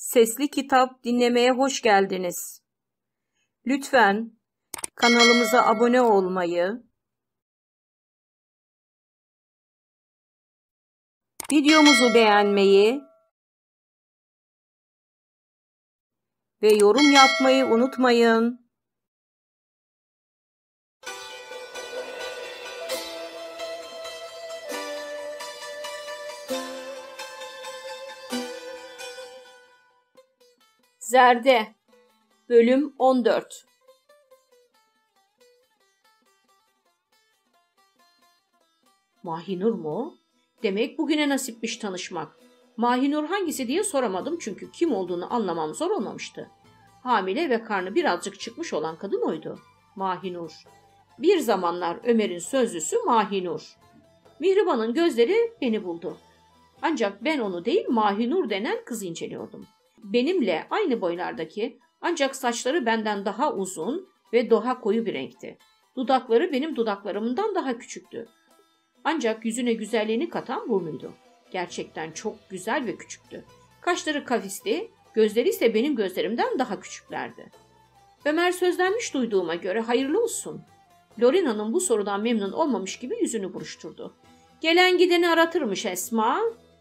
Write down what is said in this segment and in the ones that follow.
Sesli kitap dinlemeye hoş geldiniz. Lütfen kanalımıza abone olmayı, videomuzu beğenmeyi ve yorum yapmayı unutmayın. Zerde Bölüm 14. Mahinur mu? Demek bugüne nasipmiş tanışmak. Mahinur hangisi diye soramadım çünkü kim olduğunu anlamam zor olmamıştı. Hamile ve karnı birazcık çıkmış olan kadın oydu. Mahinur. Bir zamanlar Ömer'in sözlüsü Mahinur. Mihriban'ın gözleri beni buldu. Ancak ben onu değil Mahinur denen kızı inceliyordum. Benimle aynı boylardaki ancak saçları benden daha uzun ve daha koyu bir renkti. Dudakları benim dudaklarımdan daha küçüktü. Ancak yüzüne güzelliğini katan burnuydu. Gerçekten çok güzel ve küçüktü. Kaşları kavisli, gözleri ise benim gözlerimden daha küçüklerdi. Ömer sözlenmiş duyduğuma göre hayırlı olsun. Lorina'nın bu sorudan memnun olmamış gibi yüzünü buruşturdu. Gelen gideni aratırmış Esma.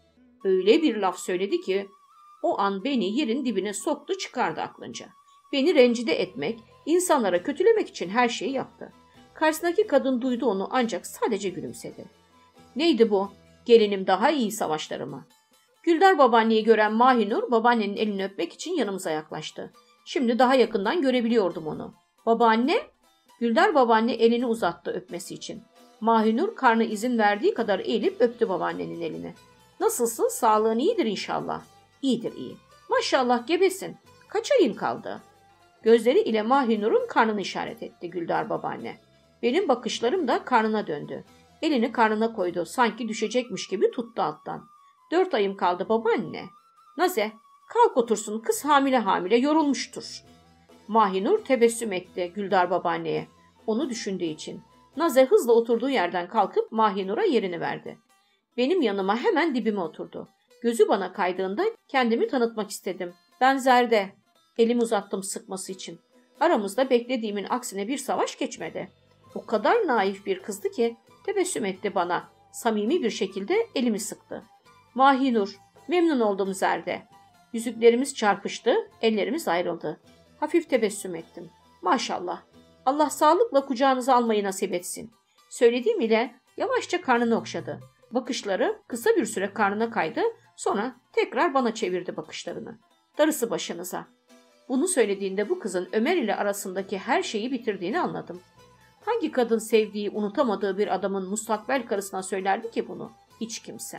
Öyle bir laf söyledi ki o an beni yerin dibine soktu çıkardı aklınca. Beni rencide etmek, insanlara kötülemek için her şeyi yaptı. Karşısındaki kadın duydu onu ancak sadece gülümsedi. Neydi bu? Gelinim daha iyi savaşları mı? Güldar babaanneyi gören Mahinur babaannenin elini öpmek için yanımıza yaklaştı. Şimdi daha yakından görebiliyordum onu. Babaanne? Güldar babaanne elini uzattı öpmesi için. Mahinur karnı izin verdiği kadar eğilip öptü babaannenin elini. Nasılsın? Sağlığın iyidir inşallah. İyidir iyi. Maşallah gebesin. Kaç ayın kaldı? Gözleri ile Mahinur'un karnını işaret etti Güldar babaanne. Benim bakışlarım da karnına döndü. Elini karnına koydu. Sanki düşecekmiş gibi tuttu alttan. 4 ayım kaldı babaanne. Naze, kalk otursun. Kız hamile hamile yorulmuştur. Mahinur tebessüm etti Güldar babaanneye. Onu düşündüğü için. Naze hızla oturduğu yerden kalkıp Mahinur'a yerini verdi. Benim yanıma hemen dibime oturdu. Gözü bana kaydığında kendimi tanıtmak istedim. Ben Zerde. Elimi uzattım sıkması için. Aramızda beklediğimin aksine bir savaş geçmedi. O kadar naif bir kızdı ki tebessüm etti bana. Samimi bir şekilde elimi sıktı. Mahinur, memnun oldum Zerde. Yüzüklerimiz çarpıştı, ellerimiz ayrıldı. Hafif tebessüm ettim. Maşallah. Allah sağlıkla kucağınıza almayı nasip etsin. Söylediğim ile yavaşça karnını okşadı. Bakışları kısa bir süre karnına kaydı, sonra tekrar bana çevirdi bakışlarını. Darısı başınıza. Bunu söylediğinde bu kızın Ömer ile arasındaki her şeyi bitirdiğini anladım. Hangi kadın sevdiği, unutamadığı bir adamın mustakbel karısına söylerdi ki bunu? Hiç kimse.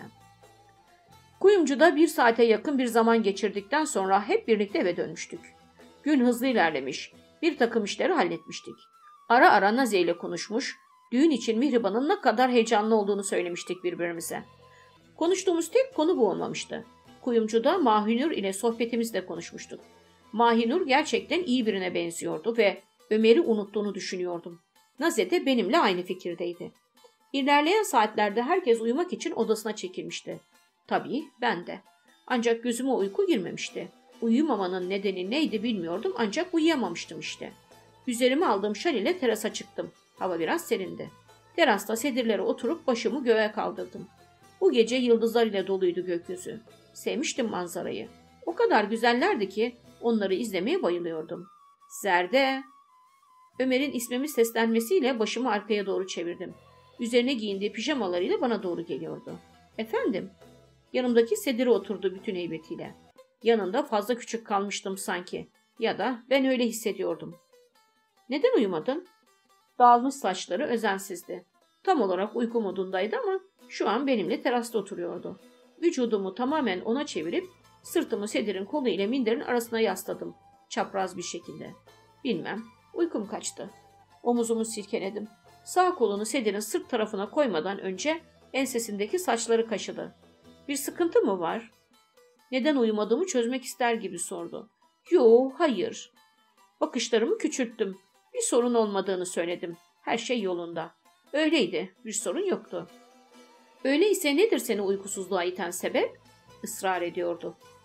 Kuyumcuda 1 saate yakın bir zaman geçirdikten sonra hep birlikte eve dönmüştük. Gün hızlı ilerlemiş, bir takım işleri halletmiştik. Ara ara Naze ile konuşmuş, düğün için Mihriban'ın ne kadar heyecanlı olduğunu söylemiştik birbirimize. Konuştuğumuz tek konu bu olmamıştı. Kuyumcuda Mahinur ile sohbetimizle konuşmuştuk. Mahinur gerçekten iyi birine benziyordu ve Ömer'i unuttuğunu düşünüyordum. Naze de benimle aynı fikirdeydi. İlerleyen saatlerde herkes uyumak için odasına çekilmişti. Tabii ben de. Ancak gözüme uyku girmemişti. Uyumamanın nedeni neydi bilmiyordum ancak uyuyamamıştım işte. Üzerime aldığım şal ile terasa çıktım. Hava biraz serindi. Terasta sedirlere oturup başımı göğe kaldırdım. Bu gece yıldızlar ile doluydu gökyüzü. Sevmiştim manzarayı. O kadar güzellerdi ki onları izlemeye bayılıyordum. Zerde. Ömer'in ismimi seslenmesiyle başımı arkaya doğru çevirdim. Üzerine giyindiği pijamalarıyla bana doğru geliyordu. Efendim? Yanımdaki sedire oturdu bütün heybetiyle. Yanında fazla küçük kalmıştım sanki. Ya da ben öyle hissediyordum. Neden uyumadın? Dağılmış saçları özensizdi. Tam olarak uyku modundaydı ama şu an benimle terasta oturuyordu. Vücudumu tamamen ona çevirip sırtımı sedirin kolu ile minderin arasına yasladım. Çapraz bir şekilde. Bilmem. Uykum kaçtı. Omuzumu silkeledim. Sağ kolunu sedirin sırt tarafına koymadan önce ensesindeki saçları kaşıdı. Bir sıkıntı mı var? Neden uyumadığımı çözmek ister gibi sordu. Yo, hayır. Bakışlarımı küçülttüm. Bir sorun olmadığını söyledim. Her şey yolunda. Öyleydi. Bir sorun yoktu. Öyleyse nedir seni uykusuzluğa iten sebep? Israr ediyordu.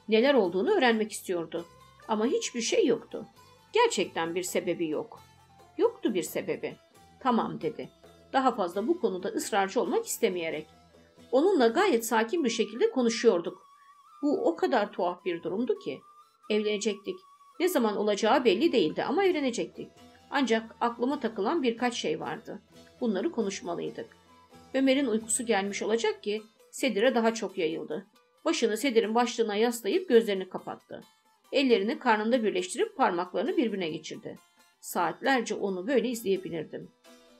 Neler olduğunu öğrenmek istiyordu. Ama hiçbir şey yoktu. Gerçekten bir sebebi yok. Yoktu bir sebebi. Tamam dedi. Daha fazla bu konuda ısrarcı olmak istemeyerek. Onunla gayet sakin bir şekilde konuşuyorduk. Bu o kadar tuhaf bir durumdu ki. Evlenecektik. Ne zaman olacağı belli değildi ama evlenecektik. Ancak aklıma takılan birkaç şey vardı. Bunları konuşmalıydık. Ömer'in uykusu gelmiş olacak ki sedire daha çok yayıldı. Başını sedirin başlığına yaslayıp gözlerini kapattı. Ellerini karnında birleştirip parmaklarını birbirine geçirdi. Saatlerce onu böyle izleyebilirdim.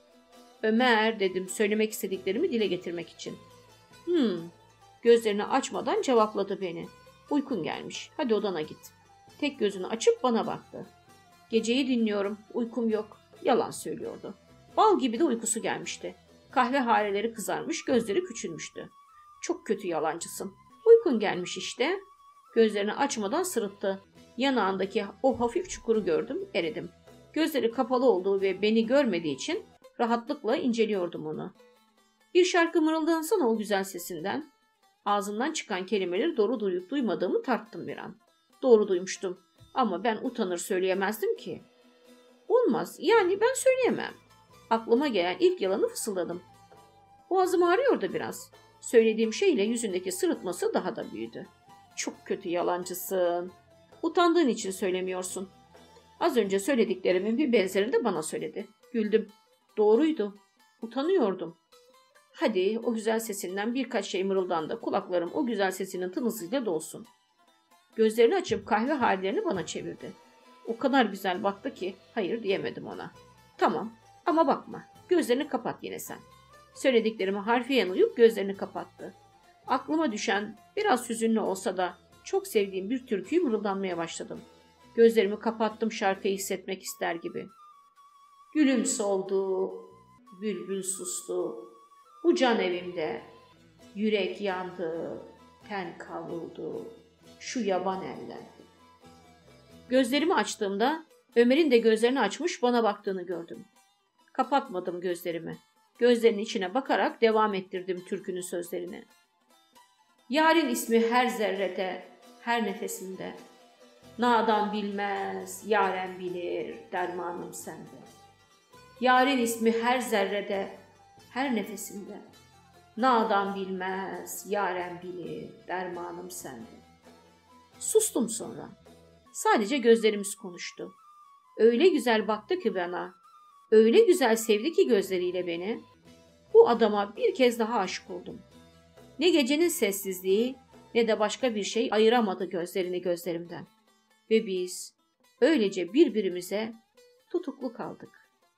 Ömer dedim söylemek istediklerimi dile getirmek için. Gözlerini açmadan cevapladı beni. Uykun gelmiş. Hadi odana git. Tek gözünü açıp bana baktı. Geceyi dinliyorum. Uykum yok. Yalan söylüyordu. Bal gibi de uykusu gelmişti. Kahve hareleri kızarmış, gözleri küçülmüştü. Çok kötü yalancısın. Uykun gelmiş işte. Gözlerini açmadan sırıttı. Yanağındaki o hafif çukuru gördüm, eridim. Gözleri kapalı olduğu ve beni görmediği için rahatlıkla inceliyordum onu. Bir şarkı mırıldansana o güzel sesinden. Ağzından çıkan kelimeleri doğru duyup duymadığımı tarttım bir an. Doğru duymuştum ama ben utanır söyleyemezdim ki. Olmaz, yani ben söyleyemem. Aklıma gelen ilk yalanı fısıldadım. Boğazım ağrıyordu biraz. Söylediğim şeyle yüzündeki sırıtması daha da büyüdü. Çok kötü yalancısın. Utandığın için söylemiyorsun. Az önce söylediklerimin bir benzerini de bana söyledi. Güldüm. Doğruydu. Utanıyordum. Hadi o güzel sesinden birkaç şey mırıldandı. Kulaklarım o güzel sesinin tınısıyla dolsun. Gözlerini açıp kahve hallerini bana çevirdi. O kadar güzel baktı ki hayır diyemedim ona. Tamam ama bakma. Gözlerini kapat yine sen. Söylediklerime harfiyen uyup gözlerini kapattı. Aklıma düşen biraz hüzünlü olsa da çok sevdiğim bir türküyü mırıldanmaya başladım. Gözlerimi kapattım şarkıyı hissetmek ister gibi. Gülüm soldu, bülbül sustu, bu can evimde, yürek yandı, ten kavruldu, şu yaban eller. Gözlerimi açtığımda Ömer'in de gözlerini açmış bana baktığını gördüm. Kapatmadım gözlerimi. Gözlerinin içine bakarak devam ettirdim türkünün sözlerini. Yarın ismi her zerrede, her nefesinde. Nadan bilmez, yaren bilir, dermanım sende. Yarın ismi her zerrede, her nefesinde. Nadan bilmez, yaren bilir, dermanım sende. Sustum sonra. Sadece gözlerimiz konuştu. Öyle güzel baktı ki bana, öyle güzel sevdi ki gözleriyle beni. Bu adama bir kez daha aşık oldum. Ne gecenin sessizliği ne de başka bir şey ayıramadı gözlerini gözlerimden. Ve biz öylece birbirimize tutuklu kaldık.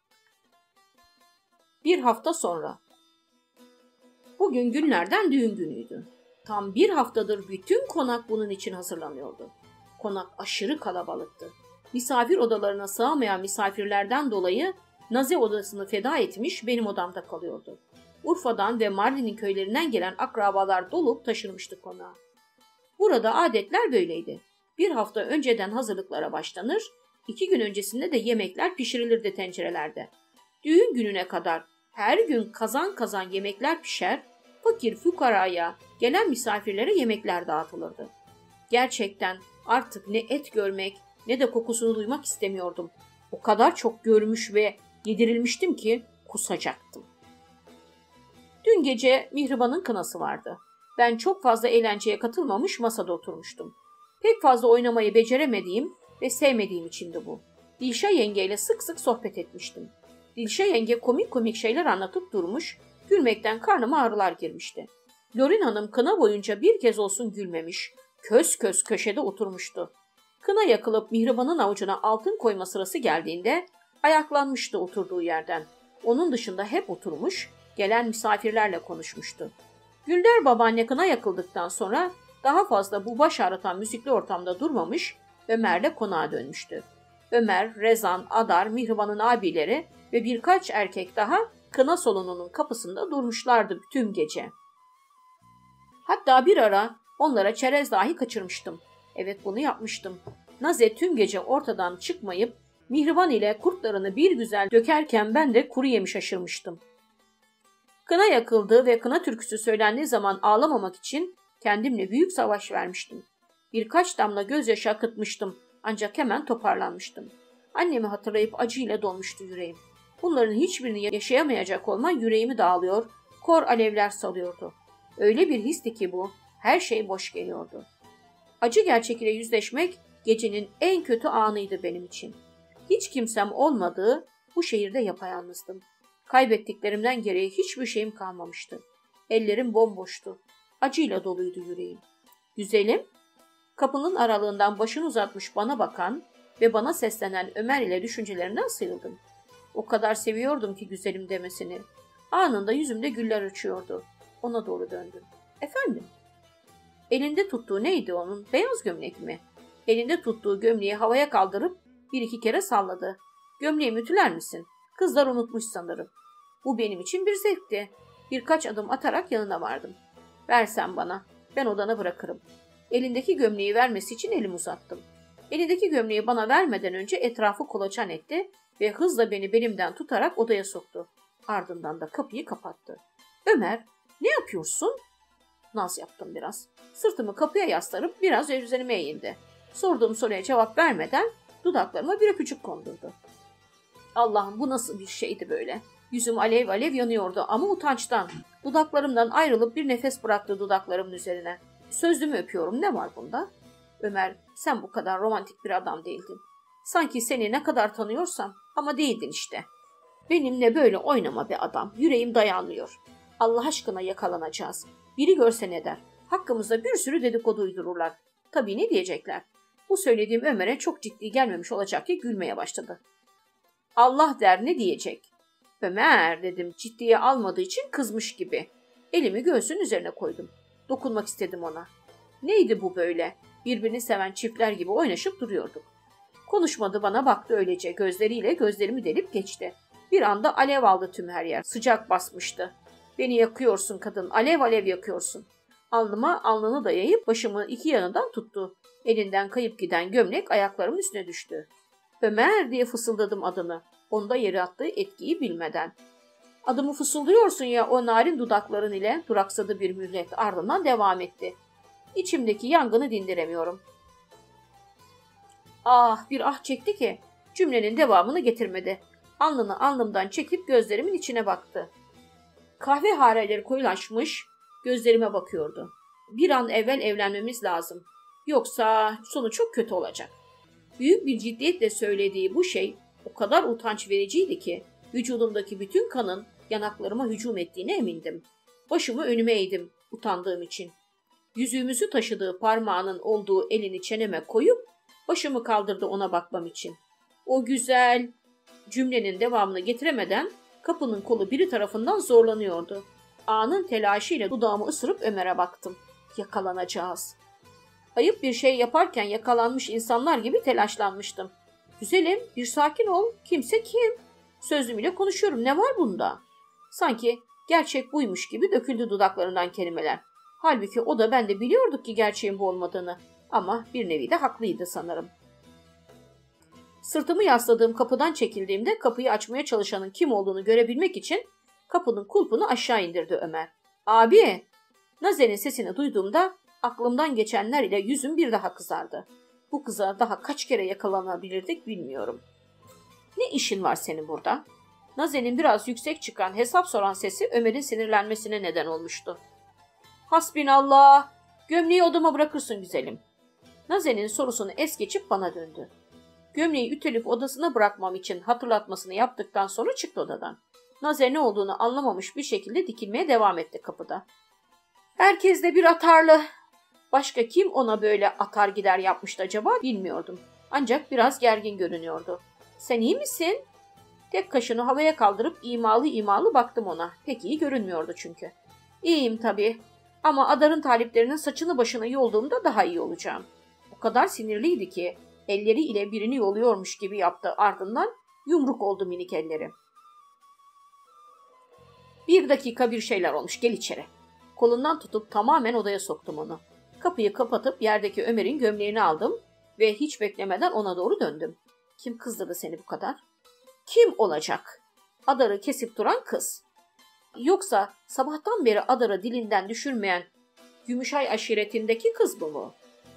Bir hafta sonra. Bugün günlerden düğün günüydü. Tam bir haftadır bütün konak bunun için hazırlanıyordu. Konak aşırı kalabalıktı. Misafir odalarına sığamayan misafirlerden dolayı Naze odasını feda etmiş benim odamda kalıyordu. Urfa'dan ve Mardin'in köylerinden gelen akrabalar dolup taşırmıştı konağa. Burada adetler böyleydi. Bir hafta önceden hazırlıklara başlanır, 2 gün öncesinde de yemekler pişirilirdi tencerelerde. Düğün gününe kadar her gün kazan kazan yemekler pişer, fakir fukaraya, gelen misafirlere yemekler dağıtılırdı. Gerçekten artık ne et görmek ne de kokusunu duymak istemiyordum. O kadar çok görmüş ve yedirilmiştim ki kusacaktım. Dün gece Mihriban'ın kınası vardı. Ben çok fazla eğlenceye katılmamış masada oturmuştum. Pek fazla oynamayı beceremediğim ve sevmediğim içindi bu. Dilşah yengeyle sık sık sohbet etmiştim. Dilşah yenge komik komik şeyler anlatıp durmuş, gülmekten karnıma ağrılar girmişti. Lorin Hanım kına boyunca bir kez olsun gülmemiş, kös kös köşede oturmuştu. Kına yakılıp Mihriban'ın avucuna altın koyma sırası geldiğinde ayaklanmıştı oturduğu yerden. Onun dışında hep oturmuş, gelen misafirlerle konuşmuştu. Güldar babaanne kına yakıldıktan sonra daha fazla bu baş ağrıtan müzikli ortamda durmamış, Ömer'le konağa dönmüştü. Ömer, Rezan, Adar, Mihriban'ın abileri ve birkaç erkek daha kına salonunun kapısında durmuşlardı tüm gece. Hatta bir ara onlara çerez dahi kaçırmıştım. Evet, bunu yapmıştım. Naze tüm gece ortadan çıkmayıp Mihriban ile kurtlarını bir güzel dökerken ben de kuru yemiş şaşırmıştım. Kına yakıldı ve kına türküsü söylendiği zaman ağlamamak için kendimle büyük savaş vermiştim. Birkaç damla gözyaşı akıtmıştım ancak hemen toparlanmıştım. Annemi hatırlayıp acıyla dolmuştu yüreğim. Bunların hiçbirini yaşayamayacak olman yüreğimi dağılıyor, kor alevler salıyordu. Öyle bir histi ki bu, her şey boş geliyordu. Acı gerçek ile yüzleşmek gecenin en kötü anıydı benim için. Hiç kimsem olmadığı bu şehirde yapayalnızdım. Kaybettiklerimden geriye hiçbir şeyim kalmamıştı. Ellerim bomboştu. Acıyla doluydu yüreğim. Güzelim, kapının aralığından başını uzatmış bana bakan ve bana seslenen Ömer ile düşüncelerinden sıyrıldım. O kadar seviyordum ki güzelim demesini. Anında yüzümde güller açıyordu. Ona doğru döndüm. Efendim? Elinde tuttuğu neydi onun? Beyaz gömlek mi? Elinde tuttuğu gömleği havaya kaldırıp bir iki kere salladı. Gömleğimi ütüler misin? Kızlar unutmuş sanırım. Bu benim için bir zevkti. Birkaç adım atarak yanına vardım. Versen bana. Ben odana bırakırım. Elindeki gömleği vermesi için elimi uzattım. Elindeki gömleği bana vermeden önce etrafı kolaçan etti ve hızla beni belimden tutarak odaya soktu. Ardından da kapıyı kapattı. Ömer, ne yapıyorsun? Naz yaptım biraz. Sırtımı kapıya yaslanıp biraz üzerime eğildi. Sorduğum soruya cevap vermeden dudaklarıma bir öpücük kondurdu. Allah'ım, bu nasıl bir şeydi böyle? Yüzüm alev alev yanıyordu ama utançtan. Dudaklarımdan ayrılıp bir nefes bıraktı dudaklarımın üzerine. Sözlü mü öpüyorum, ne var bunda? Ömer, sen bu kadar romantik bir adam değildin. Sanki seni ne kadar tanıyorsam ama değildin işte. Benimle böyle oynama be adam. Yüreğim dayanmıyor. Allah aşkına yakalanacağız. Biri görse ne der? Hakkımızda bir sürü dedikodu uydururlar. Tabii ne diyecekler? Bu söylediğim Ömer'e çok ciddi gelmemiş olacak ki gülmeye başladı. Allah der, ne diyecek? Ömer dedim, ciddiye almadığı için kızmış gibi. Elimi göğsünün üzerine koydum. Dokunmak istedim ona. Neydi bu böyle? Birbirini seven çiftler gibi oynaşıp duruyorduk. Konuşmadı, bana baktı öylece, gözleriyle gözlerimi delip geçti. Bir anda alev aldı tüm her yer. Sıcak basmıştı. Beni yakıyorsun kadın, alev alev yakıyorsun. Alnıma alnını dayayıp başımı iki yanından tuttu. Elinden kayıp giden gömlek ayaklarımın üstüne düştü. Ömer diye fısıldadım adını. Onda yarattığı etkiyi bilmeden. Adımı fısıldıyorsun ya o narin dudakların ile, duraksadı bir müddet, ardından devam etti. İçimdeki yangını dindiremiyorum. Ah, bir ah çekti ki cümlenin devamını getirmedi. Alnını alnımdan çekip gözlerimin içine baktı. Kahve hareleri koyulaşmış, gözlerime bakıyordu. Bir an evvel evlenmemiz lazım. Yoksa sonu çok kötü olacak. Büyük bir ciddiyetle söylediği bu şey o kadar utanç vericiydi ki vücudumdaki bütün kanın yanaklarıma hücum ettiğine emindim. Başımı önüme eğdim utandığım için. Yüzüğümüzü taşıdığı parmağının olduğu elini çeneme koyup başımı kaldırdı ona bakmam için. O güzel cümlenin devamını getiremeden kapının kolu biri tarafından zorlanıyordu. Anın telaşıyla dudağımı ısırıp Ömer'e baktım. Yakalanacağız. Ayıp bir şey yaparken yakalanmış insanlar gibi telaşlanmıştım. Güzelim, bir sakin ol. Kimse kim? Sözlüm ile konuşuyorum. Ne var bunda? Sanki gerçek buymuş gibi döküldü dudaklarından kelimeler. Halbuki o da ben de biliyorduk ki gerçeğin bu olmadığını. Ama bir nevi de haklıydı sanırım. Sırtımı yasladığım kapıdan çekildiğimde kapıyı açmaya çalışanın kim olduğunu görebilmek için kapının kulpunu aşağı indirdi Ömer. Abi! Nazen'in sesini duyduğumda aklımdan geçenler ile yüzüm bir daha kızardı. Bu kıza daha kaç kere yakalanabilirdik bilmiyorum. Ne işin var senin burada? Nazen'in biraz yüksek çıkan hesap soran sesi Ömer'in sinirlenmesine neden olmuştu. Hasbinallah! Gömleği odama bırakırsın güzelim. Nazen'in sorusunu es geçip bana döndü. Gömleği ütülüp odasına bırakmam için hatırlatmasını yaptıktan sonra çıktı odadan. Naze ne olduğunu anlamamış bir şekilde dikilmeye devam etti kapıda. Herkes de bir atarlı. Başka kim ona böyle atar gider yapmıştı acaba bilmiyordum. Ancak biraz gergin görünüyordu. Sen iyi misin? Tek kaşını havaya kaldırıp imalı imalı baktım ona. Pek iyi görünmüyordu çünkü. İyiyim tabii. Ama Adar'ın taliplerinin saçını başını yolduğumda daha iyi olacağım. O kadar sinirliydi ki elleri ile birini yoluyormuş gibi yaptı, ardından yumruk oldu minik elleri. Bir dakika bir şeyler olmuş, gel içeri. Kolundan tutup tamamen odaya soktum onu. Kapıyı kapatıp yerdeki Ömer'in gömleğini aldım ve hiç beklemeden ona doğru döndüm. Kim kızdırdı seni bu kadar? Kim olacak? Adar'ı kesip duran kız. Yoksa sabahtan beri Adar'ı dilinden düşürmeyen Gümüşay aşiretindeki kız mı bu?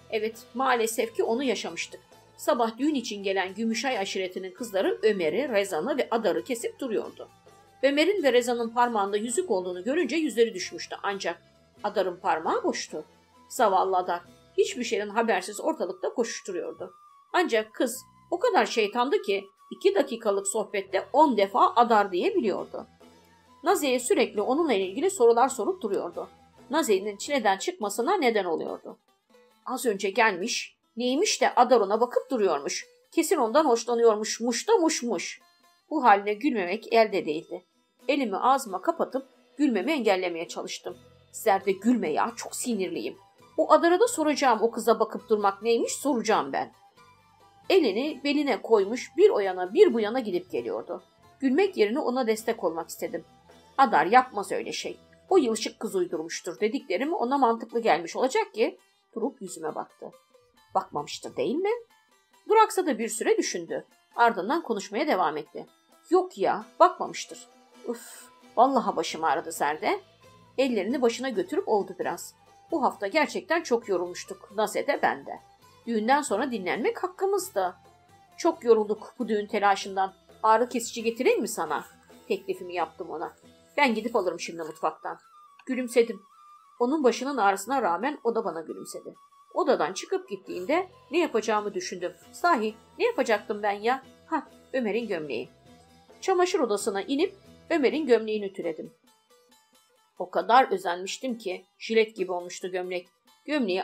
Evet, maalesef ki onu yaşamıştık. Sabah düğün için gelen Gümüşay aşiretinin kızları Ömer'i, Rezan'ı ve Adar'ı kesip duruyordu. Ömer'in ve Rezan'ın parmağında yüzük olduğunu görünce yüzleri düşmüştü, ancak Adar'ın parmağı boştu. Zavallı Adar hiçbir şeyden habersiz ortalıkta koşuşturuyordu. Ancak kız o kadar şeytandı ki 2 dakikalık sohbette 10 defa Adar diyebiliyordu. Nazihe'ye sürekli onunla ilgili sorular sorup duruyordu. Nazihe'nin çileden çıkmasına neden oluyordu. Az önce gelmiş, neymiş de Adar ona bakıp duruyormuş. Kesin ondan hoşlanıyormuş da muşmuş. Bu haline gülmemek elde değildi. Elimi ağzıma kapatıp gülmemi engellemeye çalıştım. Sizler de gülme ya, çok sinirliyim. O Adar'a da soracağım, o kıza bakıp durmak neymiş soracağım ben. Elini beline koymuş bir o yana bir bu yana gidip geliyordu. Gülmek yerine ona destek olmak istedim. Adar yapmaz öyle şey. O yılışık kız uydurmuştur dediklerim ona mantıklı gelmiş olacak ki durup yüzüme baktı. Bakmamıştır değil mi? Duraksa da bir süre düşündü. Ardından konuşmaya devam etti. Yok ya, bakmamıştır. Üf, vallahi başım ağrıdı Zerde. Ellerini başına götürüp oldu biraz. Bu hafta gerçekten çok yorulmuştuk. Nazihe ben de. Düğünden sonra dinlenmek hakkımızdı. Çok yorulduk bu düğün telaşından. Ağrı kesici getireyim mi sana? Teklifimi yaptım ona. Ben gidip alırım şimdi mutfaktan. Gülümsedim. Onun başının ağrısına rağmen o da bana gülümsedi. Odadan çıkıp gittiğinde ne yapacağımı düşündüm. Sahi ne yapacaktım ben ya? Ömer'in gömleği. Çamaşır odasına inip Ömer'in gömleğini ütüledim. O kadar özenmiştim ki jilet gibi olmuştu gömlek. Gömleği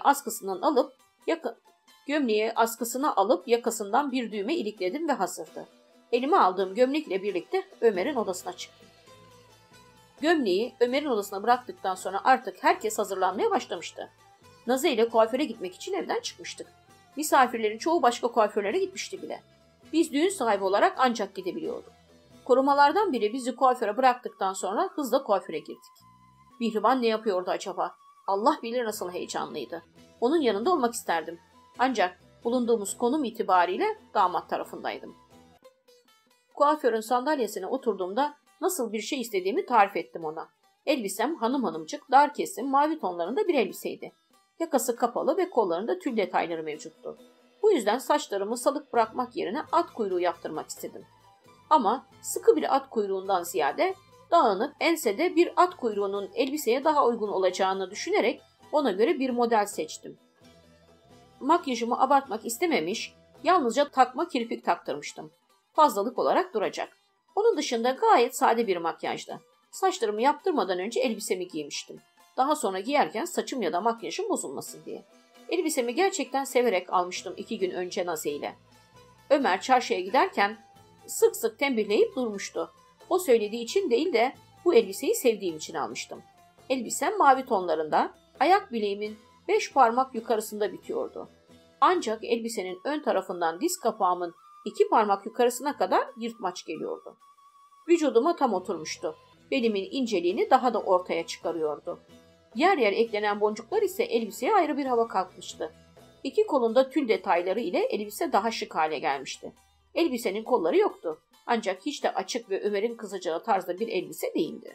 askısına alıp yakasından bir düğme ilikledim ve hazırdı. Elime aldığım gömlekle birlikte Ömer'in odasına çıktım. Gömleği Ömer'in odasına bıraktıktan sonra artık herkes hazırlanmaya başlamıştı. Nazihe ile kuaföre gitmek için evden çıkmıştık. Misafirlerin çoğu başka kuaförlere gitmişti bile. Biz düğün sahibi olarak ancak gidebiliyorduk. Korumalardan biri bizi kuaföre bıraktıktan sonra hızla kuaföre girdik. Mihriban ne yapıyordu acaba? Allah bilir nasıl heyecanlıydı. Onun yanında olmak isterdim. Ancak bulunduğumuz konum itibariyle damat tarafındaydım. Kuaförün sandalyesine oturduğumda nasıl bir şey istediğimi tarif ettim ona. Elbisem hanım hanımcık, dar kesim, mavi tonlarında bir elbiseydi. Yakası kapalı ve kollarında tül detayları mevcuttu. Bu yüzden saçlarımı salık bırakmak yerine at kuyruğu yaptırmak istedim. Ama sıkı bir at kuyruğundan ziyade dağınık, ensede bir at kuyruğunun elbiseye daha uygun olacağını düşünerek ona göre bir model seçtim. Makyajımı abartmak istememiş, yalnızca takma kirpik taktırmıştım. Fazlalık olarak duracak. Onun dışında gayet sade bir makyajdı. Saçlarımı yaptırmadan önce elbisemi giymiştim. Daha sonra giyerken saçım ya da makyajım bozulmasın diye. Elbisemi gerçekten severek almıştım 2 gün önce Nazihe ile. Ömer çarşıya giderken sık sık tembihleyip durmuştu. O söylediği için değil de bu elbiseyi sevdiğim için almıştım. Elbisem mavi tonlarında, ayak bileğimin 5 parmak yukarısında bitiyordu. Ancak elbisenin ön tarafından diz kapağımın 2 parmak yukarısına kadar yırtmaç geliyordu. Vücuduma tam oturmuştu. Belimin inceliğini daha da ortaya çıkarıyordu. Yer yer eklenen boncuklar ise elbiseye ayrı bir hava katmıştı. 2 kolunda tül detayları ile elbise daha şık hale gelmişti. Elbisenin kolları yoktu. Ancak hiç de açık ve Ömer'in kızacağı tarzda bir elbise değildi.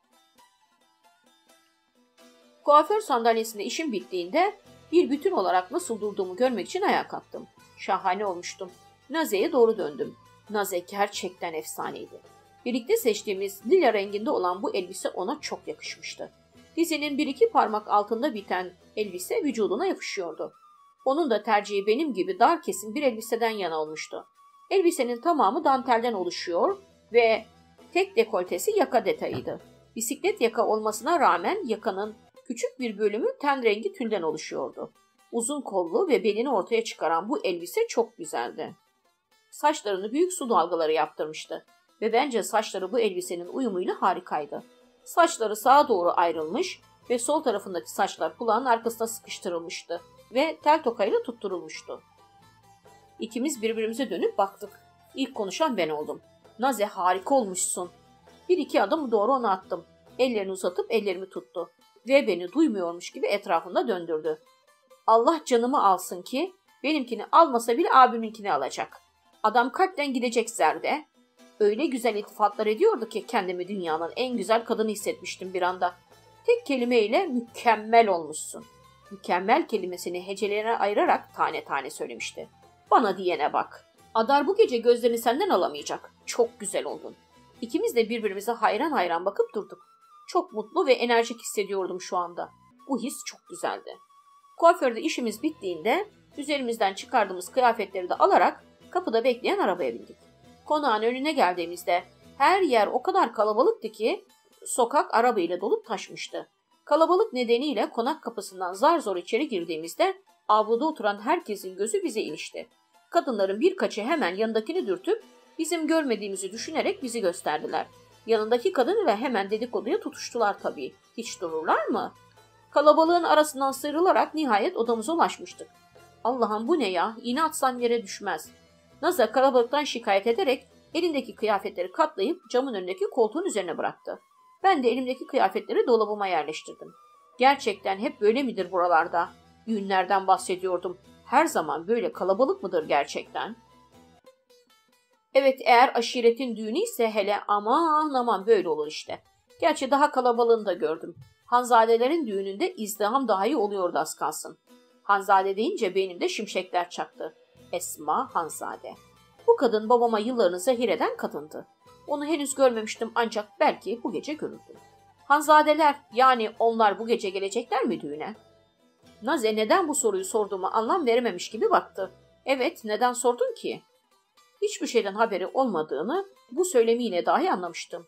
Kuaför sandalyesinde işim bittiğinde bir bütün olarak nasıl durduğumu görmek için ayağa kalktım. Şahane olmuştum. Nazihe'ye doğru döndüm. Nazihe gerçekten efsaneydi. Birlikte seçtiğimiz lila renginde olan bu elbise ona çok yakışmıştı. Dizinin 1-2 parmak altında biten elbise vücuduna yapışıyordu. Onun da tercihi benim gibi dar kesim bir elbiseden yana olmuştu. Elbisenin tamamı dantelden oluşuyor ve tek dekoltesi yaka detayıydı. Bisiklet yaka olmasına rağmen yakanın küçük bir bölümü ten rengi tülden oluşuyordu. Uzun kollu ve belini ortaya çıkaran bu elbise çok güzeldi. Saçlarını büyük su dalgaları yaptırmıştı ve bence saçları bu elbisenin uyumuyla harikaydı. Saçları sağa doğru ayrılmış ve sol tarafındaki saçlar kulağın arkasına sıkıştırılmıştı ve tel tokayla tutturulmuştu. İkimiz birbirimize dönüp baktık. İlk konuşan ben oldum. Nazihe harika olmuşsun. 1-2 adım doğru ona attım. Ellerini uzatıp ellerimi tuttu ve beni duymuyormuş gibi etrafında döndürdü. Allah canımı alsın ki benimkini almasa bile abiminkini alacak. Adam kalpten gidecek Zerde. Öyle güzel iltifatlar ediyordu ki kendimi dünyanın en güzel kadını hissetmiştim bir anda. Tek kelimeyle mükemmel olmuşsun. Mükemmel kelimesini hecelerine ayırarak tane tane söylemişti. Bana diyene bak. Adar bu gece gözlerini senden alamayacak. Çok güzel oldun. İkimiz de birbirimize hayran hayran bakıp durduk. Çok mutlu ve enerjik hissediyordum şu anda. Bu his çok güzeldi. Kuaförde işimiz bittiğinde üzerimizden çıkardığımız kıyafetleri de alarak kapıda bekleyen arabaya bindik. Konağın önüne geldiğimizde her yer o kadar kalabalıktı ki sokak arabayla dolup taşmıştı. Kalabalık nedeniyle konak kapısından zar zor içeri girdiğimizde avluda oturan herkesin gözü bize ilişti. Kadınların birkaçı hemen yanındakini dürtüp bizim görmediğimizi düşünerek bizi gösterdiler. Yanındaki kadın ile hemen dedikoduya tutuştular tabii. Hiç dururlar mı? Kalabalığın arasından sıyrılarak nihayet odamıza ulaşmıştık. Allah'ım bu ne ya? İğne atsam yere düşmez. Naza kalabalıktan şikayet ederek elindeki kıyafetleri katlayıp camın önündeki koltuğun üzerine bıraktı. Ben de elimdeki kıyafetleri dolabıma yerleştirdim. Gerçekten hep böyle midir buralarda? Düğünlerden bahsediyordum. Her zaman böyle kalabalık mıdır gerçekten? Evet, eğer aşiretin düğünü ise hele aman böyle olur işte. Gerçi daha kalabalığını da gördüm. Hanzadelerin düğününde izdiham daha iyi oluyordu az kalsın. Hanzade deyince beynimde şimşekler çaktı. Esma Hanzade. Bu kadın babama yıllarını zehir eden kadındı. Onu henüz görmemiştim ancak belki bu gece görürdüm. Hanzadeler, yani onlar bu gece gelecekler mi düğüne? Naze neden bu soruyu sorduğuma anlam verememiş gibi baktı. Evet, neden sordun ki? Hiçbir şeyden haberi olmadığını bu söylemiyle dahi anlamıştım.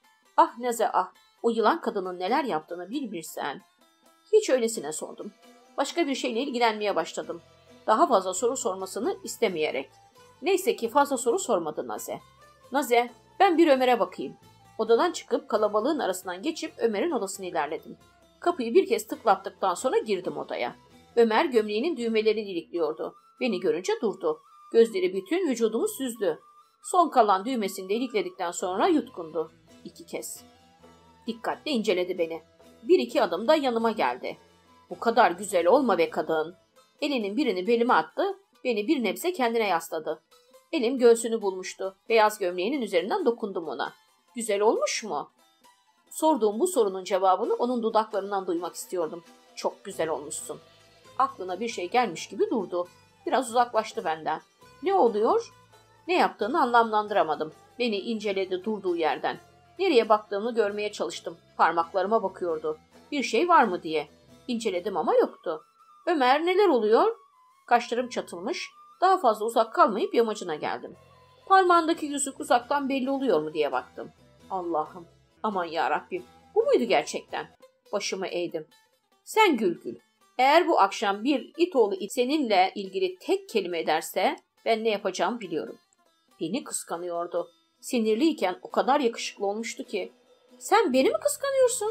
Ah Naze ah, o yılan kadının neler yaptığını bir bilsen. Hiç öylesine sordum. Başka bir şeyle ilgilenmeye başladım. Daha fazla soru sormasını istemeyerek. Neyse ki fazla soru sormadı Naze. Naze, ben bir Ömer'e bakayım. Odadan çıkıp kalabalığın arasından geçip Ömer'in odasına ilerledim. Kapıyı bir kez tıklattıktan sonra girdim odaya. Ömer gömleğinin düğmelerini ilikliyordu. Beni görünce durdu. Gözleri bütün vücudumu süzdü. Son kalan düğmesini de ilikledikten sonra yutkundu. 2 kez. Dikkatle inceledi beni. 1-2 adım da yanıma geldi. Bu kadar güzel olma be kadın. Elinin birini belime attı, beni bir nebze kendine yasladı. Elim göğsünü bulmuştu. Beyaz gömleğinin üzerinden dokundum ona. Güzel olmuş mu? Sorduğum bu sorunun cevabını onun dudaklarından duymak istiyordum. Çok güzel olmuşsun. Aklına bir şey gelmiş gibi durdu. Biraz uzaklaştı benden. Ne oluyor? Ne yaptığını anlamlandıramadım. Beni inceledi durduğu yerden. Nereye baktığımı görmeye çalıştım. Parmaklarıma bakıyordu. Bir şey var mı diye. İnceledim ama yoktu. Ömer, neler oluyor? Kaşlarım çatılmış. Daha fazla uzak kalmayıp yamacına geldim. Parmağındaki yüzük uzaktan belli oluyor mu diye baktım. Allah'ım, aman yarabbim, bu muydu gerçekten? Başımı eğdim. Sen Gülgül, eğer bu akşam bir itoğlu it seninle ilgili tek kelime ederse ben ne yapacağımı biliyorum. Beni kıskanıyordu. Sinirliyken o kadar yakışıklı olmuştu ki. Sen beni mi kıskanıyorsun?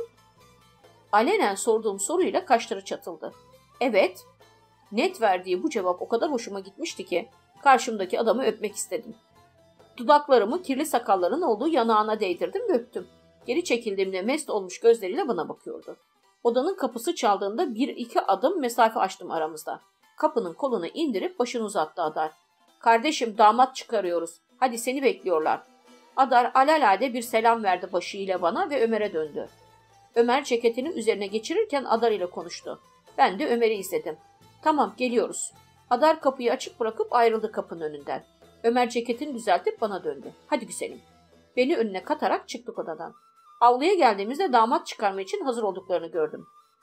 Alenen sorduğum soruyla kaşları çatıldı. Evet. Net verdiği bu cevap o kadar hoşuma gitmişti ki karşımdaki adamı öpmek istedim. Dudaklarımı kirli sakalların olduğu yanağına değdirdim ve öptüm. Geri çekildiğimde mest olmuş gözleriyle bana bakıyordu. Odanın kapısı çaldığında 1-2 adım mesafe açtım aramızda. Kapının kolunu indirip başını uzattı Adar. Kardeşim, damat çıkarıyoruz. Hadi seni bekliyorlar. Adar alelade bir selam verdi başıyla bana ve Ömer'e döndü. Ömer ceketini üzerine geçirirken Adar ile konuştu. Ben de Ömer'i izledim. Tamam, geliyoruz. Adar kapıyı açık bırakıp ayrıldı kapının önünden. Ömer ceketini düzeltip bana döndü. Hadi güzelim. Beni önüne katarak çıktık odadan. Avluya geldiğimizde damat çıkarma için hazır olduklarını gördüm.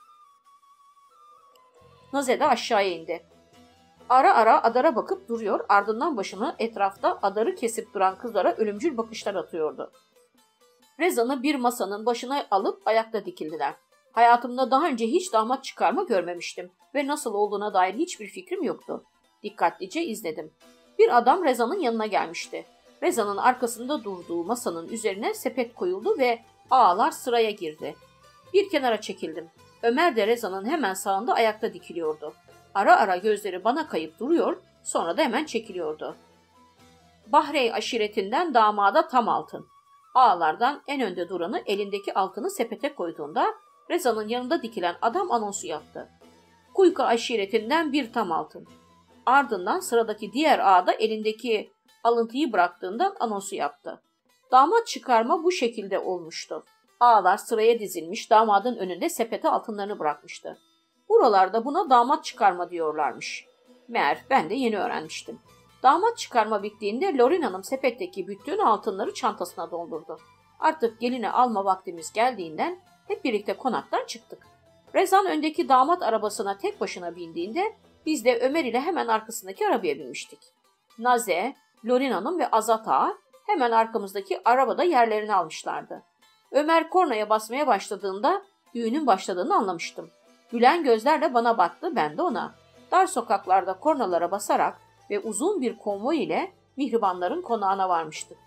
Naze de aşağıya indi. Ara ara Adar'a bakıp duruyor, ardından başını etrafta Adar'ı kesip duran kızlara ölümcül bakışlar atıyordu. Rezan'ı bir masanın başına alıp ayakta dikildiler. Hayatımda daha önce hiç damat çıkarma görmemiştim ve nasıl olduğuna dair hiçbir fikrim yoktu. Dikkatlice izledim. Bir adam Rezan'ın yanına gelmişti. Rezan'ın arkasında durduğu masanın üzerine sepet koyuldu ve ağalar sıraya girdi. Bir kenara çekildim. Ömer de Rezan'ın hemen sağında ayakta dikiliyordu. Ara ara gözleri bana kayıp duruyor, sonra da hemen çekiliyordu. Bahrey aşiretinden damada tam altın. Ağalardan en önde duranı elindeki altını sepete koyduğunda Rezan'ın yanında dikilen adam anonsu yaptı. Kuyka aşiretinden bir tam altın. Ardından sıradaki diğer ağa da elindeki alıntıyı bıraktığından anonsu yaptı. Damat çıkarma bu şekilde olmuştu. Ağalar sıraya dizilmiş, damadın önünde sepete altınlarını bırakmıştı. Buralarda buna damat çıkarma diyorlarmış. Meğer ben de yeni öğrenmiştim. Damat çıkarma bittiğinde Lorin Hanım sepetteki bütün altınları çantasına doldurdu. Artık gelini alma vaktimiz geldiğinden hep birlikte konaktan çıktık. Rezan öndeki damat arabasına tek başına bindiğinde biz de Ömer ile hemen arkasındaki arabaya binmiştik. Naze, Lorin Hanım ve Azat Ağa hemen arkamızdaki arabada yerlerini almışlardı. Ömer kornaya basmaya başladığında düğünün başladığını anlamıştım. Gülen gözlerle bana baktı, ben de ona. Dar sokaklarda kornalara basarak ve uzun bir konvoy ile Mihribanların konağına varmıştık.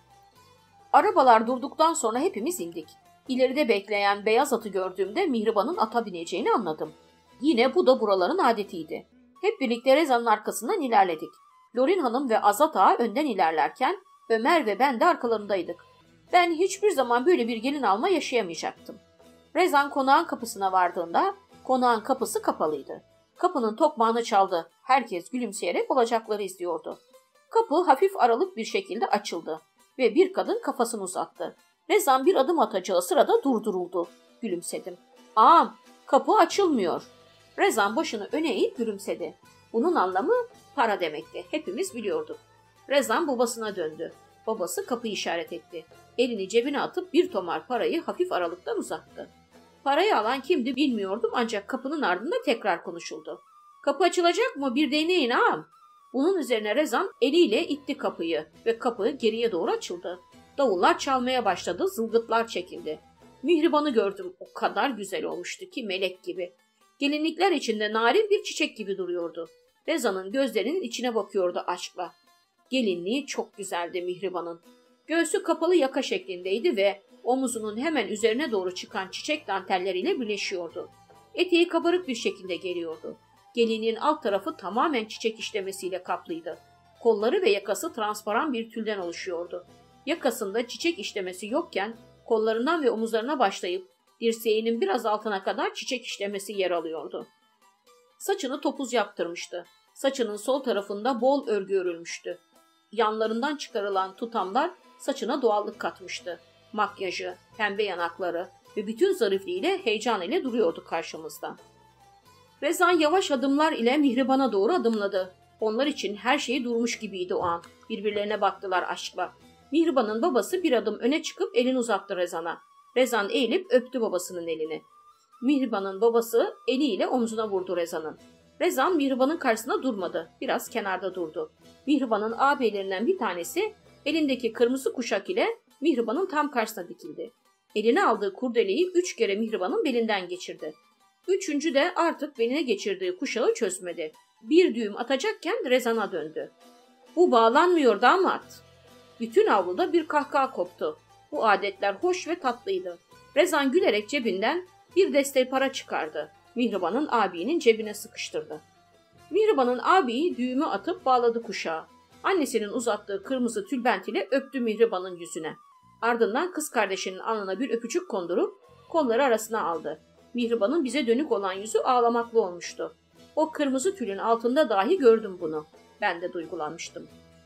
Arabalar durduktan sonra hepimiz indik. İleride bekleyen beyaz atı gördüğümde Mihriban'ın ata bineceğini anladım. Yine bu da buraların adetiydi. Hep birlikte Rezan'ın arkasından ilerledik. Lorin Hanım ve Azat Ağa önden ilerlerken Ömer ve ben de arkalarındaydık. Ben hiçbir zaman böyle bir gelin alma yaşayamayacaktım. Rezan konağın kapısına vardığında konağın kapısı kapalıydı. Kapının tokmağını çaldı. Herkes gülümseyerek olacakları izliyordu. Kapı hafif aralık bir şekilde açıldı ve bir kadın kafasını uzattı. Rezan bir adım atacağı sırada durduruldu. Gülümsedim. "Ağam, kapı açılmıyor." Rezan başını öne eğip gülümsedi. Bunun anlamı para demekti. Hepimiz biliyorduk. Rezan babasına döndü. Babası kapıyı işaret etti. Elini cebine atıp bir tomar parayı hafif aralıktan uzattı. Parayı alan kimdi bilmiyordum ancak kapının ardında tekrar konuşuldu. "Kapı açılacak mı? Bir deneyin ağam." Bunun üzerine Rezan eliyle itti kapıyı ve kapı geriye doğru açıldı. Davullar çalmaya başladı, zılgıtlar çekildi. Mihriban'ı gördüm. O kadar güzel olmuştu ki melek gibi. Gelinlikler içinde narin bir çiçek gibi duruyordu. Rezan'ın gözlerinin içine bakıyordu aşkla. Gelinliği çok güzeldi Mihriban'ın. Göğsü kapalı yaka şeklindeydi ve omuzunun hemen üzerine doğru çıkan çiçek dantelleriyle birleşiyordu. Eteği kabarık bir şekilde geliyordu. Gelinliğin alt tarafı tamamen çiçek işlemesiyle kaplıydı. Kolları ve yakası transparan bir tülden oluşuyordu. Yakasında çiçek işlemesi yokken kollarından ve omuzlarına başlayıp dirseğinin biraz altına kadar çiçek işlemesi yer alıyordu. Saçını topuz yaptırmıştı. Saçının sol tarafında bol örgü örülmüştü. Yanlarından çıkarılan tutamlar saçına doğallık katmıştı. Makyajı, pembe yanakları ve bütün zarifliğiyle heyecan ile duruyordu karşımızda. Rezan yavaş adımlar ile Mihriban'a doğru adımladı. Onlar için her şey durmuş gibiydi o an. Birbirlerine baktılar aşkla. Mihriban'ın babası bir adım öne çıkıp elini uzattı Rezan'a. Rezan eğilip öptü babasının elini. Mihriban'ın babası eliyle omzuna vurdu Rezan'ın. Rezan Mihriban'ın karşısında durmadı. Biraz kenarda durdu. Mihriban'ın ağabeylerinden bir tanesi elindeki kırmızı kuşak ile Mihriban'ın tam karşısına dikildi. Eline aldığı kurdeleyi 3 kere Mihriban'ın belinden geçirdi. Üçüncü de artık beline geçirdiği kuşağı çözmedi. Bir düğüm atacakken Rezan'a döndü. "Bu bağlanmıyor damat." Bütün avluda bir kahkaha koptu. Bu adetler hoş ve tatlıydı. Rezan gülerek cebinden bir deste para çıkardı. Mihriban'ın abinin cebine sıkıştırdı. Mihriban'ın abiyi düğümü atıp bağladı kuşağı. Annesinin uzattığı kırmızı tülbent ile öptü Mihriban'ın yüzüne. Ardından kız kardeşinin alnına bir öpücük kondurup kolları arasına aldı. Mihriban'ın bize dönük olan yüzü ağlamaklı olmuştu. O kırmızı tülün altında dahi gördüm bunu. Ben de duygulanmıştım.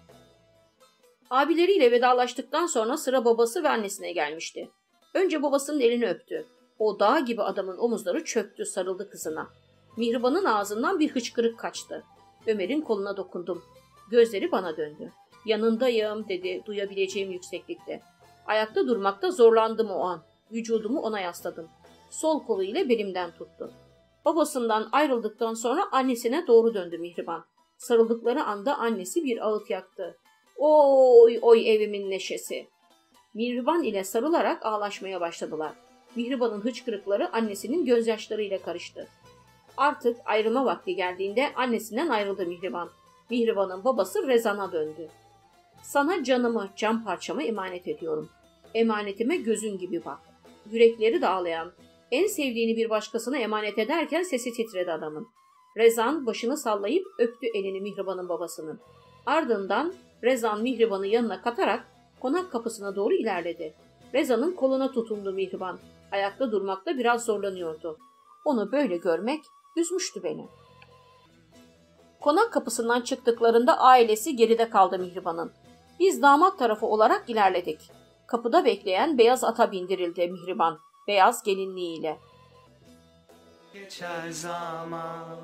Abileriyle vedalaştıktan sonra sıra babası ve annesine gelmişti. Önce babasının elini öptü. O dağ gibi adamın omuzları çöktü, sarıldı kızına. Mihriban'ın ağzından bir hıçkırık kaçtı. Ömer'in koluna dokundum. Gözleri bana döndü. "Yanındayım," dedi duyabileceğim yükseklikte. Ayakta durmakta zorlandım o an. Vücudumu ona yasladım. Sol kolu ile belimden tuttu. Babasından ayrıldıktan sonra annesine doğru döndü Mihriban. Sarıldıkları anda annesi bir ağıt yaktı. "Oy oy evimin neşesi." Mihriban ile sarılarak ağlaşmaya başladılar. Mihriban'ın hıçkırıkları annesinin gözyaşlarıyla karıştı. Artık ayrılma vakti geldiğinde annesinden ayrıldı Mihriban. Mihriban'ın babası Rezan'a döndü. "Sana canımı, can parçamı emanet ediyorum. Emanetime gözün gibi bak." Yürekleri dağlayan, en sevdiğini bir başkasına emanet ederken sesi titredi adamın. Rezan başını sallayıp öptü elini Mihriban'ın babasının. Ardından Rezan Mihriban'ı yanına katarak konak kapısına doğru ilerledi. Rezan'ın koluna tutundu Mihriban. Ayakta durmakta biraz zorlanıyordu. Onu böyle görmek üzmüştü beni. Konak kapısından çıktıklarında ailesi geride kaldı Mihriban'ın. Biz damat tarafı olarak ilerledik. Kapıda bekleyen beyaz ata bindirildi Mihriban, beyaz gelinliğiyle. geçer zaman.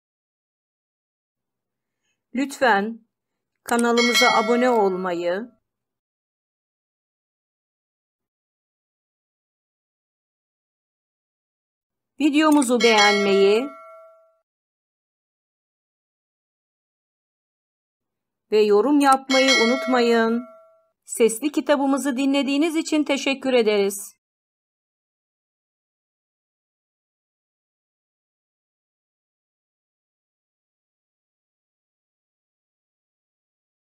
Lütfen kanalımıza abone olmayı, videomuzu beğenmeyi ve yorum yapmayı unutmayın. Sesli kitabımızı dinlediğiniz için teşekkür ederiz.